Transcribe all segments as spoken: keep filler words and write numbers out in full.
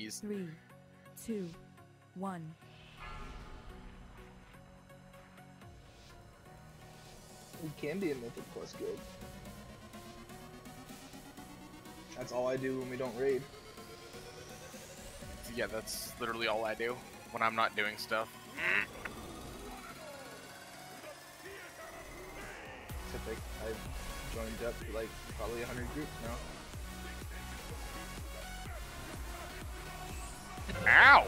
Ds. Three, two, one. We can be a Mythic Plus guild. That's all I do when we don't raid. Yeah, that's literally all I do when I'm not doing stuff. Typic. I've joined up to like probably a hundred groups now. Ow!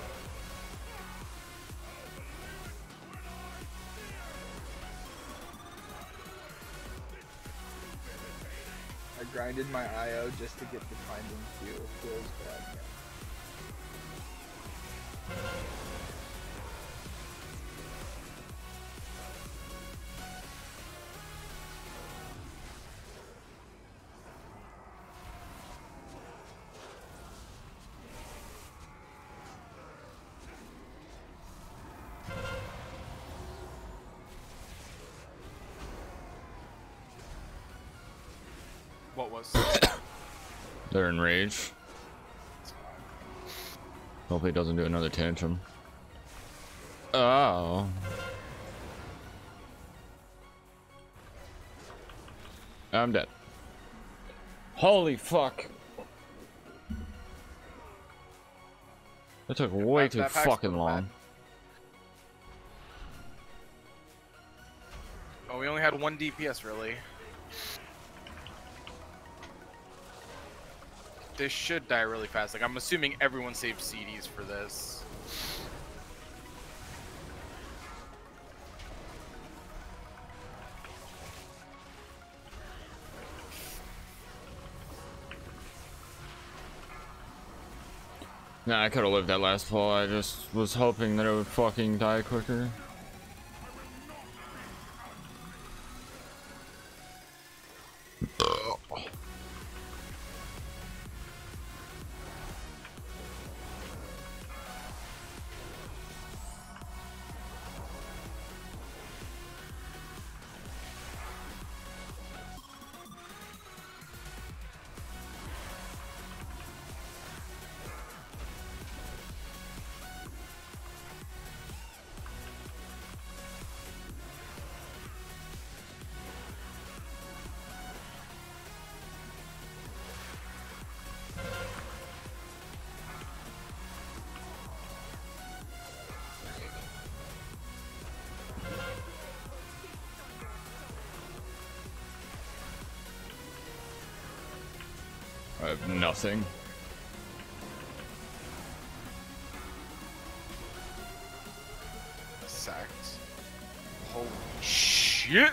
I grinded my I O just to get the finding feel. It feels bad, man. What was? They're in rage. Hopefully he doesn't do another tantrum. Oh. I'm dead. Holy fuck. That took way That- too that pack's fucking pretty long. bad. Oh, we only had one D P S really. This should die really fast. Like, I'm assuming everyone saved C Ds for this. Nah, I could have lived that last fall. I just was hoping that it would fucking die quicker. I have nothing. Sacked. Holy shit!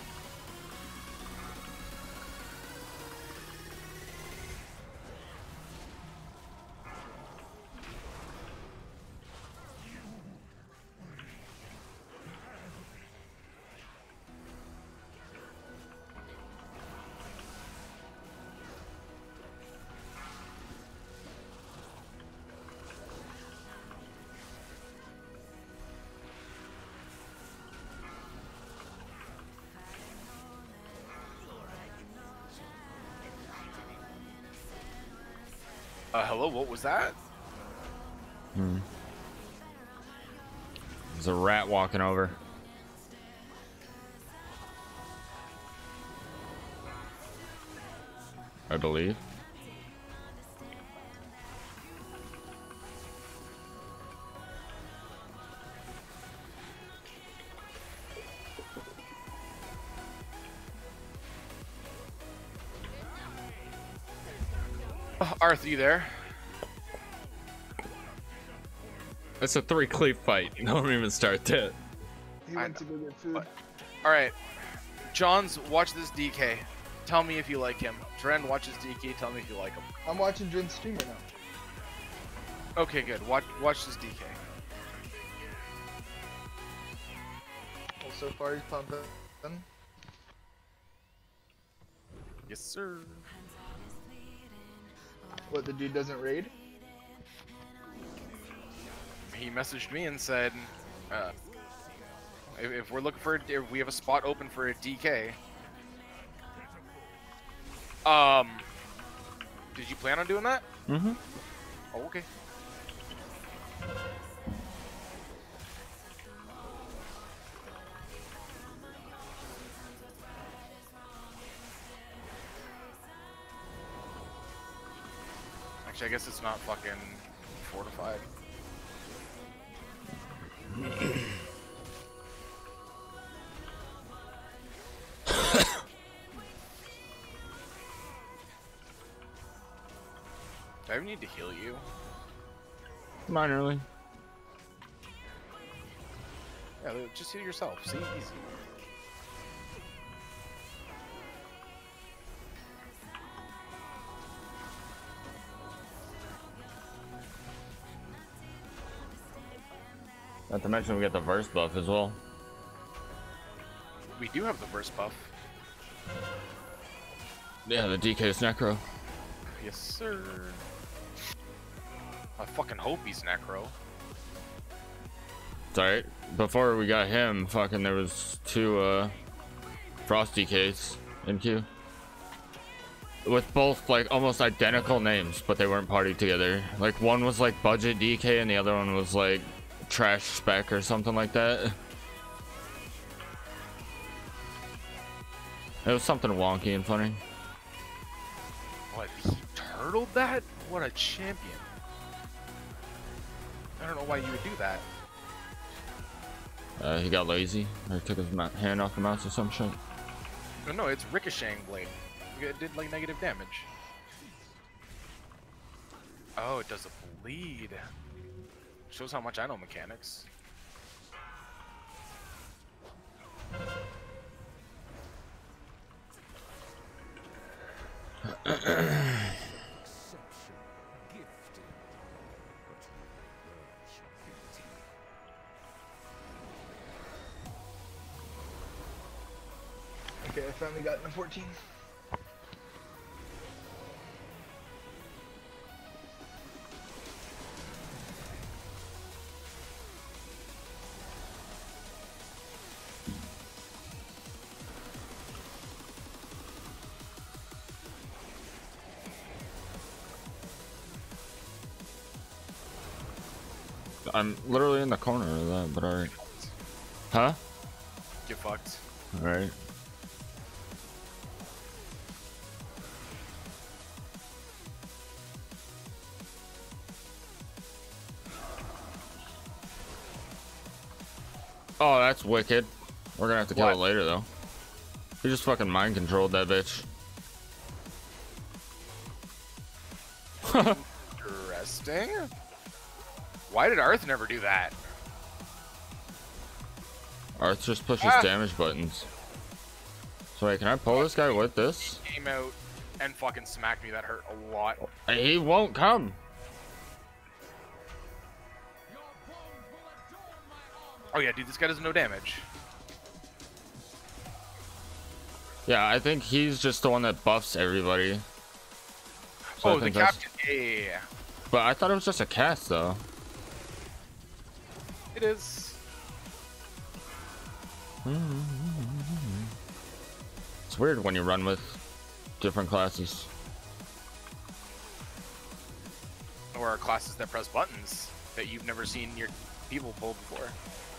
Uh, hello, what was that? Hmm. There's a rat walking over. I believe. Uh, Arthur, you there? It's a three cleave fight. Don't even start that. He went to go get food. What? Alright. Johns, watch this D K. Tell me if you like him. Dren, watch his D K. Tell me if you like him. I'm watching Dren's stream right now. Okay, good. Watch, watch this D K. Well, so far he's pumping. Yes, sir. What, the dude doesn't raid? He messaged me and said, uh, if, if we're looking for, a, if we have a spot open for a D K. Um, did you plan on doing that? Mm-hmm. Oh, okay. Actually, I guess it's not fucking fortified. Do I ever need to heal you? Minorly. Yeah, just heal yourself. See, easy. Not to mention we get the verse buff as well. We do have the burst buff. Yeah, the D K's necro. Yes, sir. I fucking hope he's necro. It's alright. Before we got him, fucking there was two uh Frost D Ks in queue. With both like almost identical names, but they weren't partied together. Like one was like budget D K and the other one was like trash spec or something like that. It was something wonky and funny. What? He turtled that? What a champion. I don't know why you would do that. Uh, he got lazy or took his hand off the mouse or some shit. No, no, it's ricocheting blade. It did like negative damage. Oh, it does a bleed. Shows how much I know mechanics. Okay, I finally got the fourteen. I'm literally in the corner of that, but alright. Huh? Get fucked. Alright. Oh, that's wicked. We're gonna have to kill What? it later, though. He just fucking mind controlled that bitch. Interesting. Why did Arth never do that? Arth just pushes Ah. damage buttons. So wait, can I pull this guy with this? He came out and fucking smacked me. That hurt a lot. He won't come. Oh yeah, dude, this guy doesn't know damage. Yeah, I think he's just the one that buffs everybody. So I Oh, the think that's- captain. Yeah, But I thought it was just a cast, though. it is. It's weird when you run with different classes. Or classes that press buttons that you've never seen your people pull before.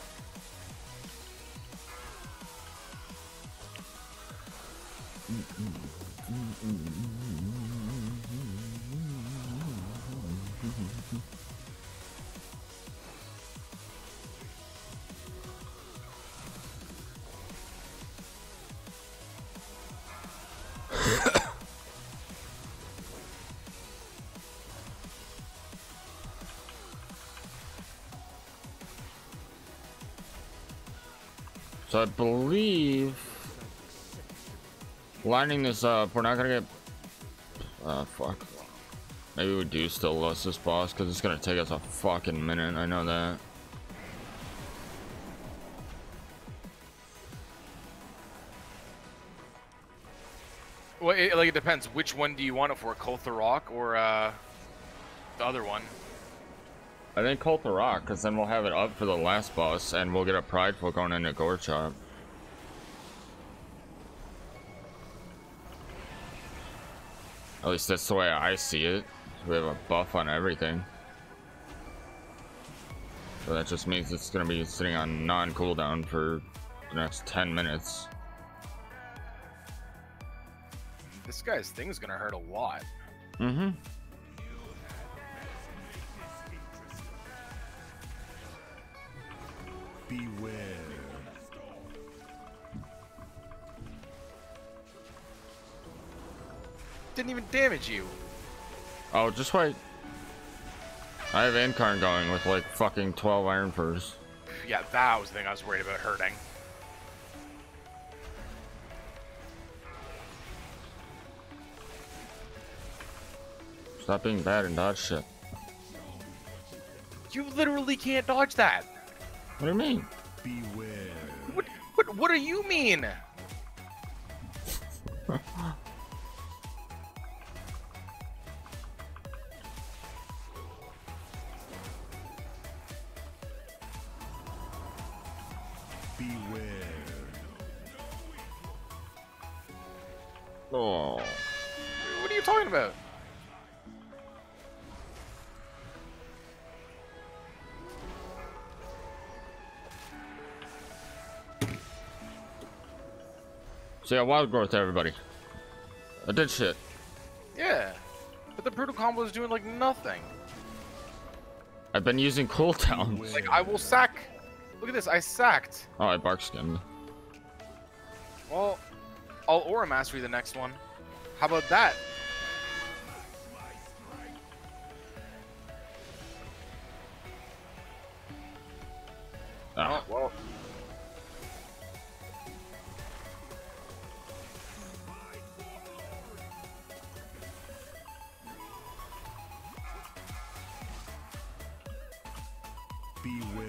So I believe lining this up, we're not gonna get. Uh, fuck. Maybe we do still lose this boss because it's gonna take us a fucking minute. I know that. Well, it, like it depends. Which one do you want it for, Koltharok or uh, the other one? I think Cult the Rock, because then we'll have it up for the last boss, and we'll get a prideful going into Gore Chop. At least that's the way I see it. We have a buff on everything. So that just means it's gonna be sitting on non-cooldown for the next ten minutes. This guy's thing is gonna hurt a lot. Mm-hmm. Beware. Didn't even damage you. Oh, just wait. I have Incarn going with like fucking twelve Iron Furs. Yeah, that was the thing I was worried about hurting. Stop being bad and dodge shit. You literally can't dodge that. What do you mean? Beware. What? What? What do you mean? Beware. Oh. What are you talking about? So yeah, wild growth, everybody. I did shit. Yeah, but the brutal combo is doing like nothing. I've been using cooldowns. Like I will sack. Look at this, I sacked. Oh, I bark skinned. Well, I'll aura mastery the next one. How about that? Ah. Oh, well. Beware.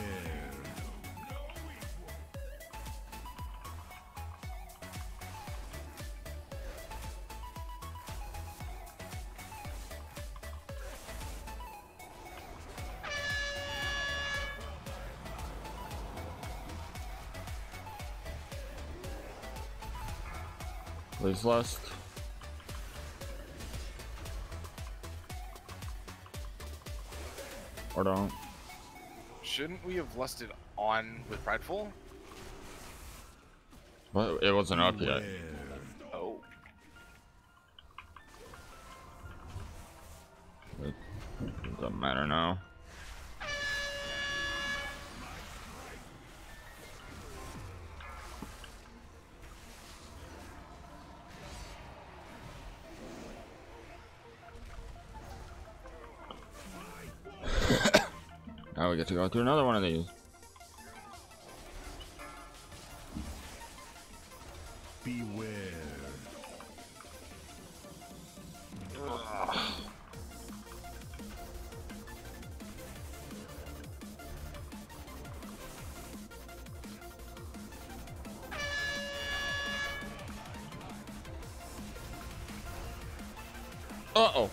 Please last. Or don't. Shouldn't we have lusted on with Prideful? But it wasn't up yet. Oh. It doesn't matter now. Now we get to go through another one of these. Beware. Ugh. Uh-oh.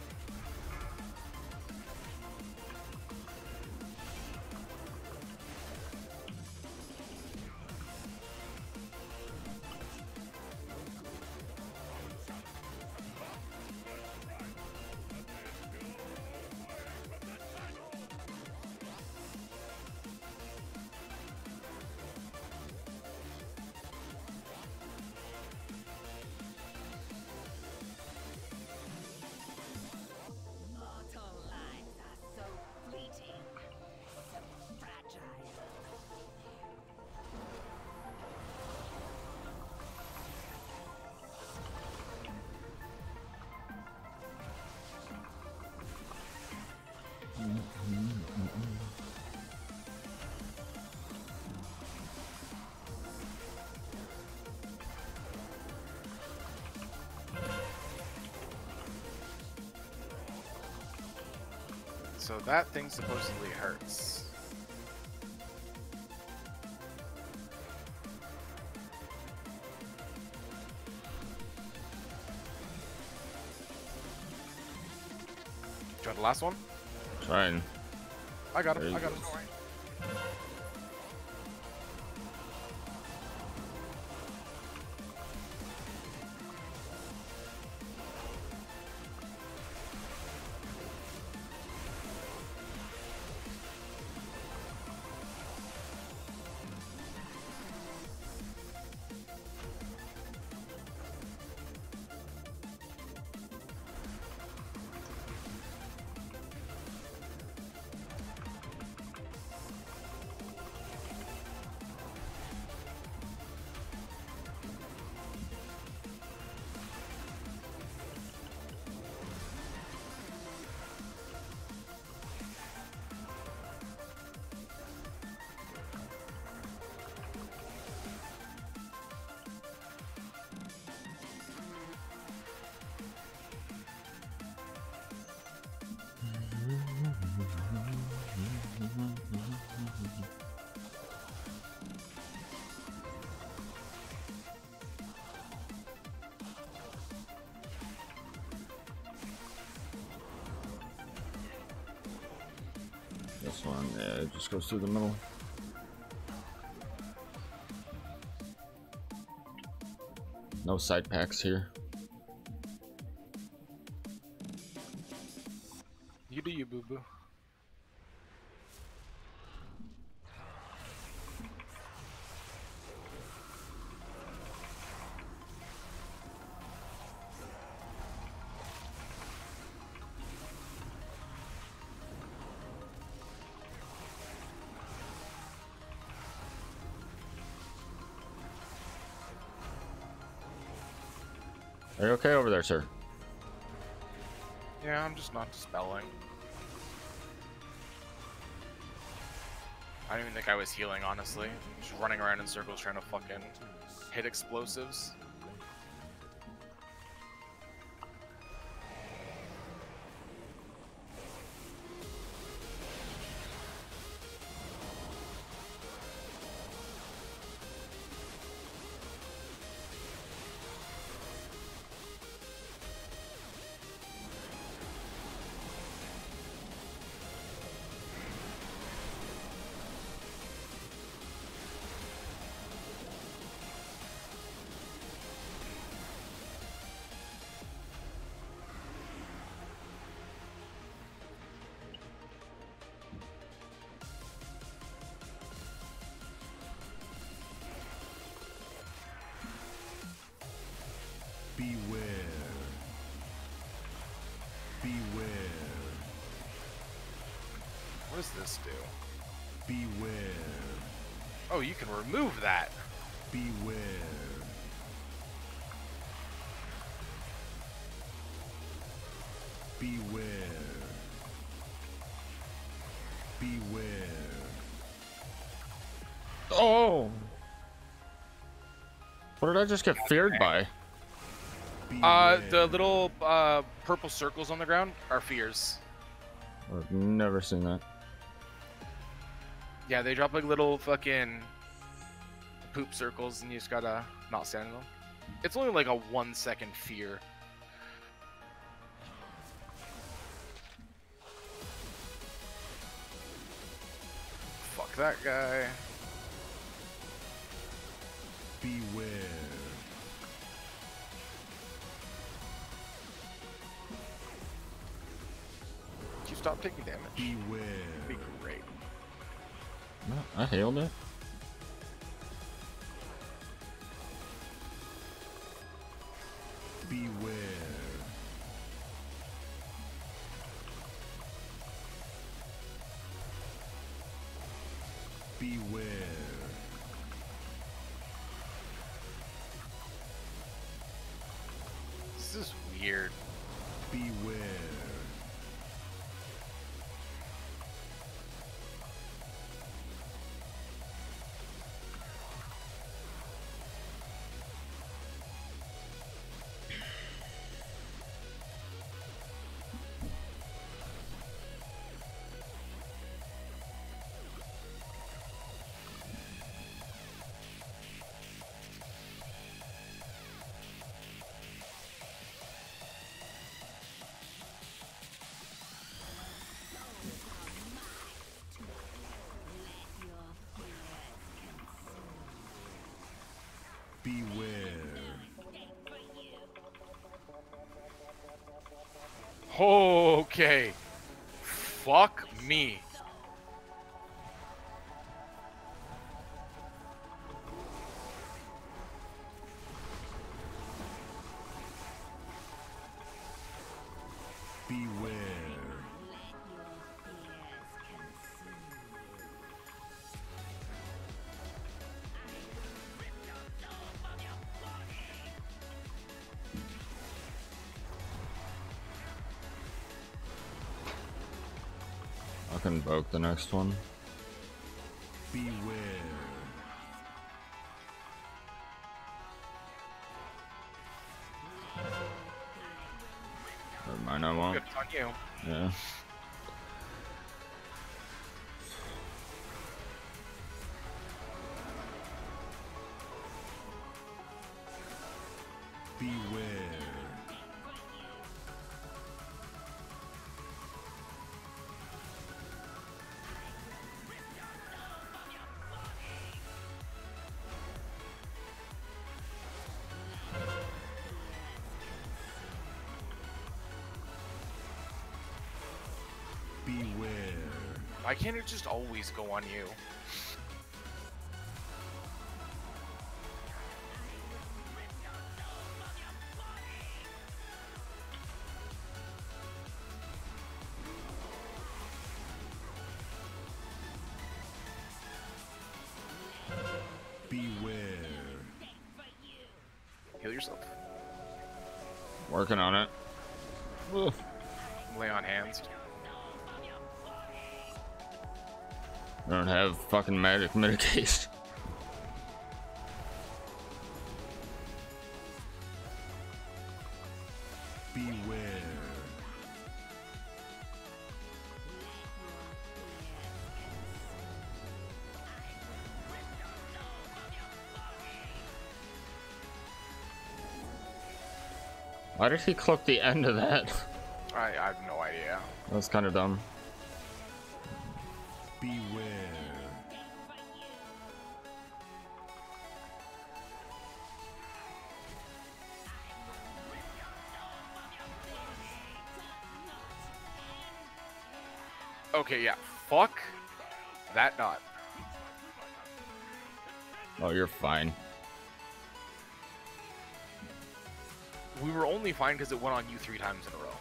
Mortal lives are so fleeting, so fragile. So that thing supposedly hurts. Do you want the last one? Trying. I got There him. you I got go. him. Don't worry. This one, yeah, it just goes through the middle. No side packs here. You do you, boo boo. Are you okay over there, sir? Yeah, I'm just not dispelling. I don't even think I was healing, honestly. Just running around in circles trying to fucking hit explosives. Beware. Beware. What does this do? Beware. Oh, you can remove that. Beware. Beware. Beware. Oh! What did I just get feared by? Uh, Beware. the little uh, purple circles on the ground are fears. I've never seen that. Yeah, they drop like little fucking poop circles and you just gotta not stand in them. It's only like a one second fear. Fuck that guy. Beware. You stop taking damage. Beware. Be great. No, I hailed it. Beware. Beware. This is weird. Beware. Beware. Okay. Fuck me. Beware. I can invoke the next one. Beware. Never mind, I won't. Good on you. Yeah. Beware. Why can't it just always go on you? Beware. Heal yourself. Working on it. Ugh. Lay on hands. I don't have fucking magic mitigation. Beware. Why did he clip the end of that? I, I have no idea. That's kind of dumb. Beware. Okay, yeah. Fuck that dot. Oh, you're fine. We were only fine because it went on you three times in a row.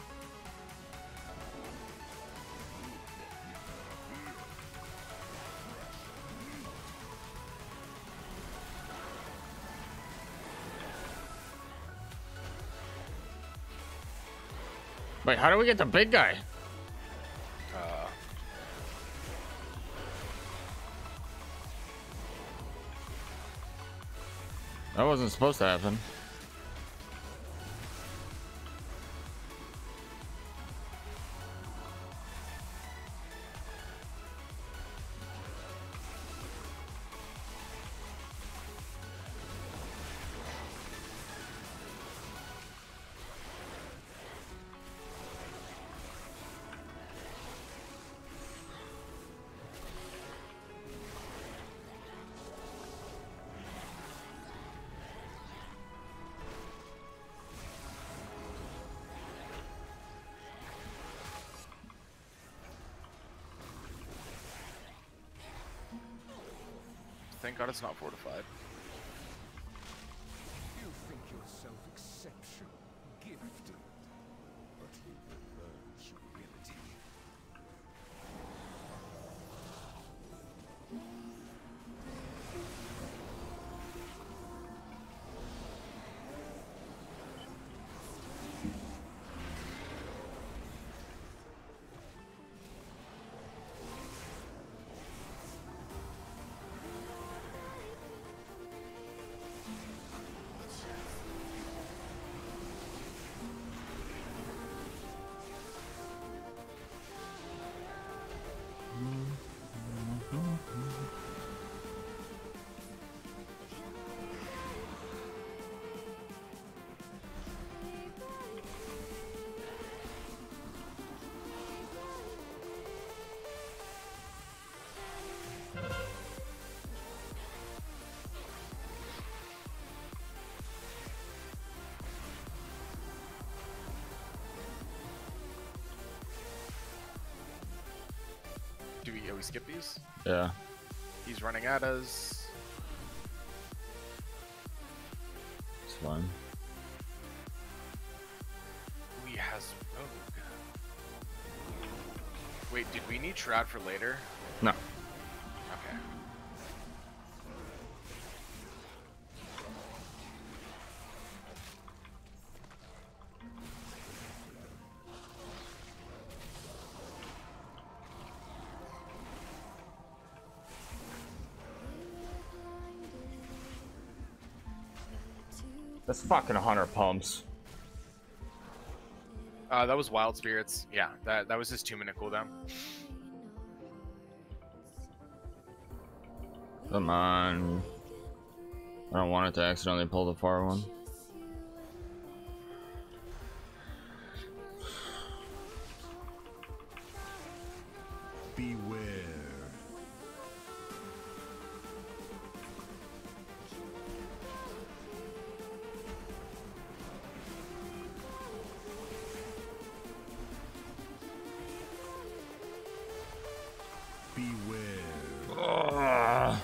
Wait, how do we get the big guy? Uh, That wasn't supposed to happen. thank God it's not fortified. You think yourself exceptional, gifted, but you will learn humility. Do we, yeah, we skip these? Yeah. He's running at us. It's fine. He has rogue. Wait, did we need Shroud for later? No. Okay. That's fucking hunter pumps. Uh, that was Wild Spirits. Yeah, that that was his two minute cooldown. Come on. I don't want it to accidentally pull the far one. Beware. Beware. Ugh.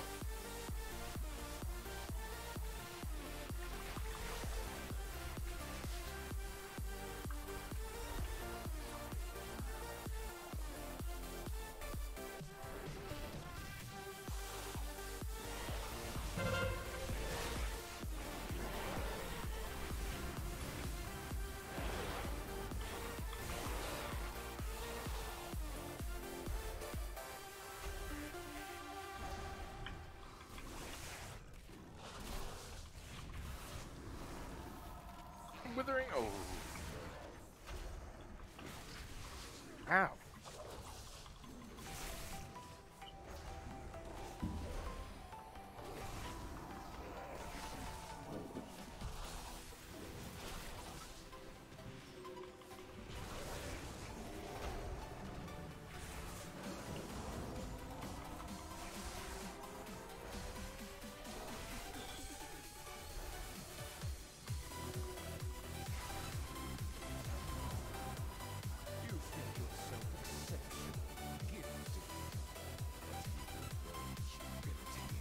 Withering. Oh. Ow. You think yourself exceptional, gifted, but you will learn humility.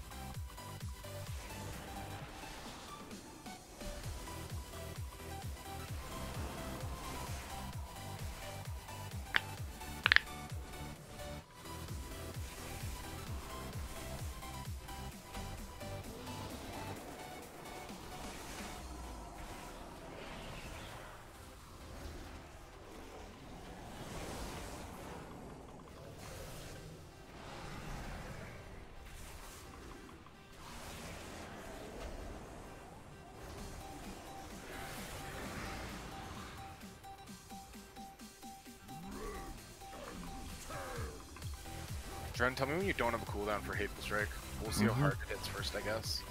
Dren, tell me when you don't have a cooldown for Hateful Strike. We'll see Mhm. how hard it hits first, I guess.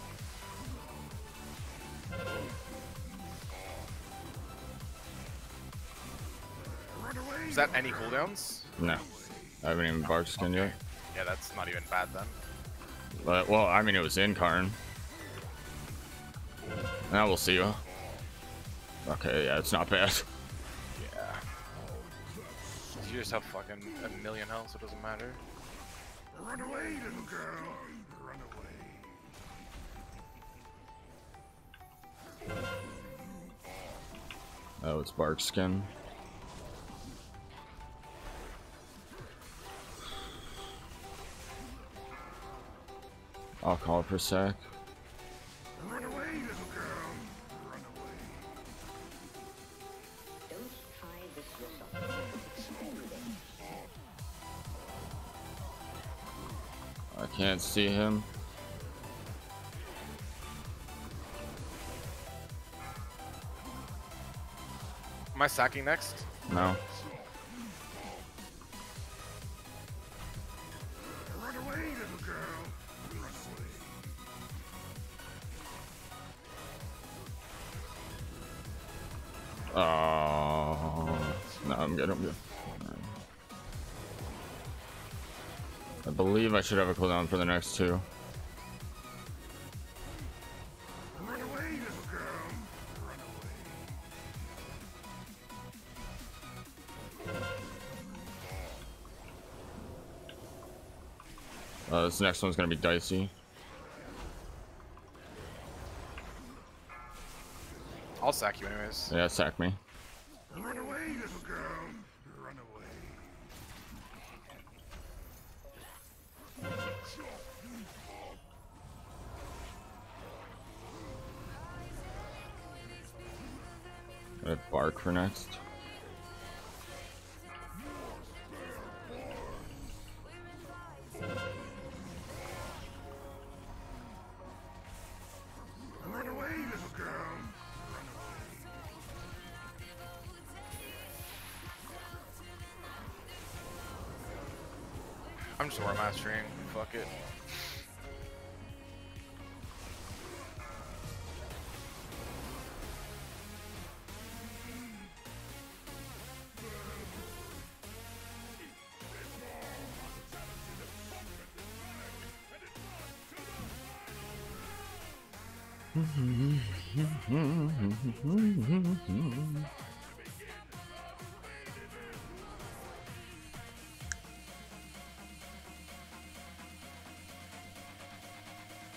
Is that any cooldowns? No, I haven't even bark skin yet. Yeah, that's not even bad then. But well, I mean, it was in Karn. Now we'll see. Okay, yeah, it's not bad. Yeah. You just have fucking a million health, so it doesn't matter. Run away, little girl. Run away. Oh, it's bark skin. I'll call for sec. Run away, little girl. Run away. Don't try this yourself. Experiment. I can't see him. Am I sacking next? No. Run away, little girl. Run away. Oh, no, I'm good. I'm good. I believe I should have a cooldown for the next two. Run away, little girl. Run away. Uh, this next one's gonna be dicey. I'll sack you anyways. Yeah, sack me. Run away, little girl. Run away. I have bark for next. Run away, little girl. Run away. I'm just war mastering. Fuck it.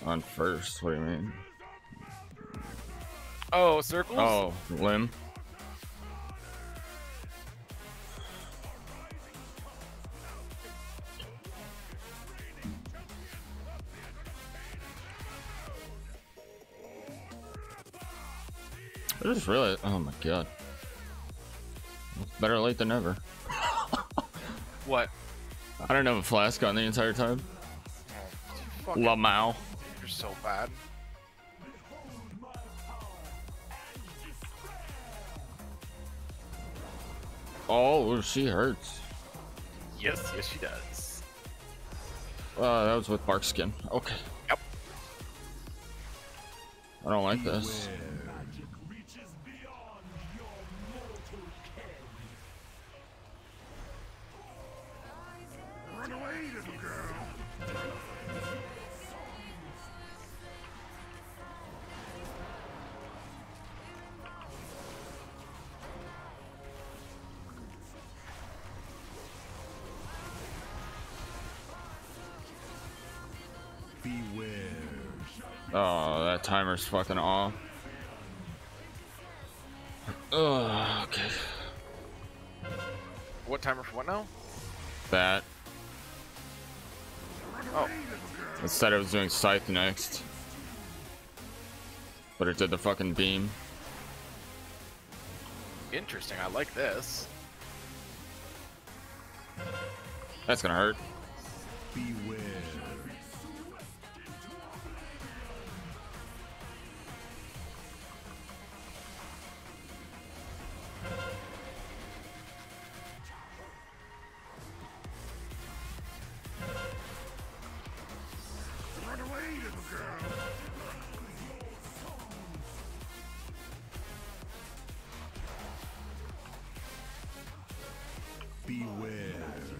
On first, what do you mean? Oh, circles? Oh, limb. I just realized, oh my god. Better late than never. What? I don't have a flask on the entire time. Oh, fucking, Lamau. you're so bad. Oh, she hurts. Yes, yes, she does. Uh, that was with bark skin. Okay. Yep. I don't like this. Run away, little girl. Beware. Oh, that timer's fucking off. Oh, okay. What timer for what now? That. Oh, It said it was doing scythe next. But it did the fucking beam. interesting. I like this. That's gonna hurt. Beware. Run away, little girl. Beware.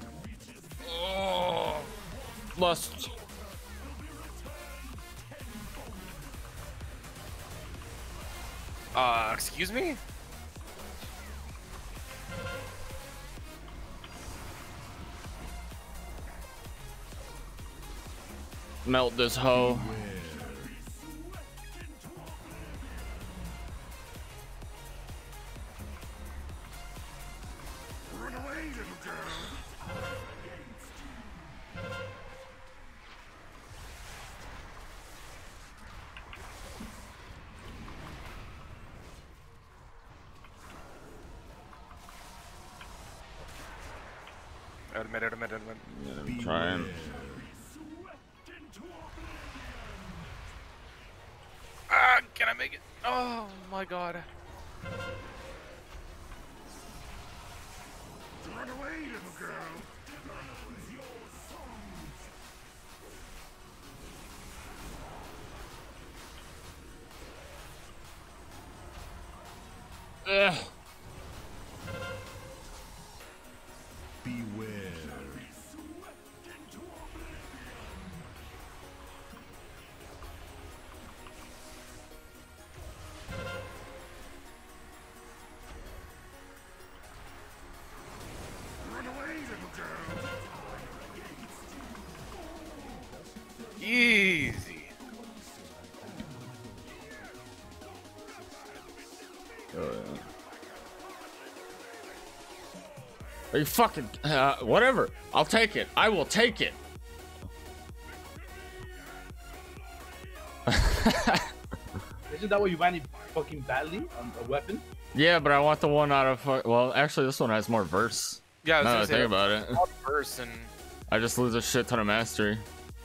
Oh, lust. Uh, excuse me? Melt this hoe. Run away, little girl. Admit it, admit it, admit it. Yeah, I'm trying. Ah, can I make it? Oh my god. Run away, little girl. Ugh. Beware. Run away, little girl. Easy. Oh, yeah. Are you fucking uh, whatever? I'll take it. I will take it. Isn't that what you wanted fucking badly on a weapon? Yeah, but I want the one out of fu- well, actually, this one has more verse. Yeah, I was Now that I gonna say think about it, all verse and I just lose a shit ton of mastery.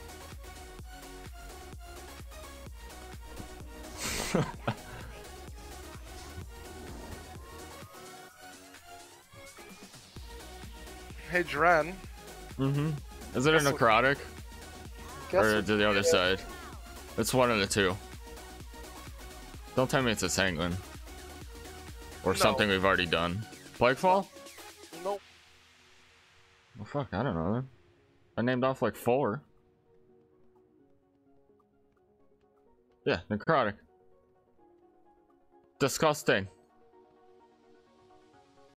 hey, Dren. Mm-hmm. Is it a Guess what- necrotic Guess or what- to the other side? It's one of the two. Don't tell me it's a sanguine or No. something we've already done. Plaguefall? Nope. Well, fuck, I don't know. I named off like four. Yeah, necrotic. Disgusting.